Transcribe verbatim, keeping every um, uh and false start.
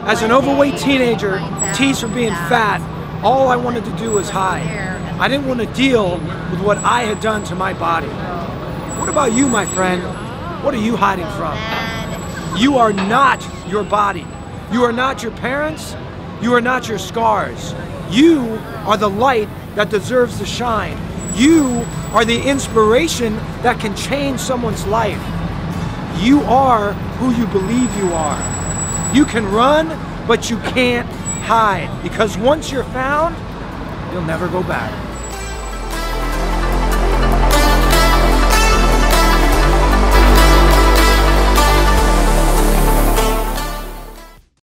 As an overweight teenager, teased for being fat, all I wanted to do was hide. I didn't want to deal with what I had done to my body. What about you, my friend? What are you hiding from? You are not your body. You are not your parents. You are not your scars. You are the light that deserves to shine. You are the inspiration that can change someone's life. You are who you believe you are. You can run, but you can't hide, because once you're found, you'll never go back.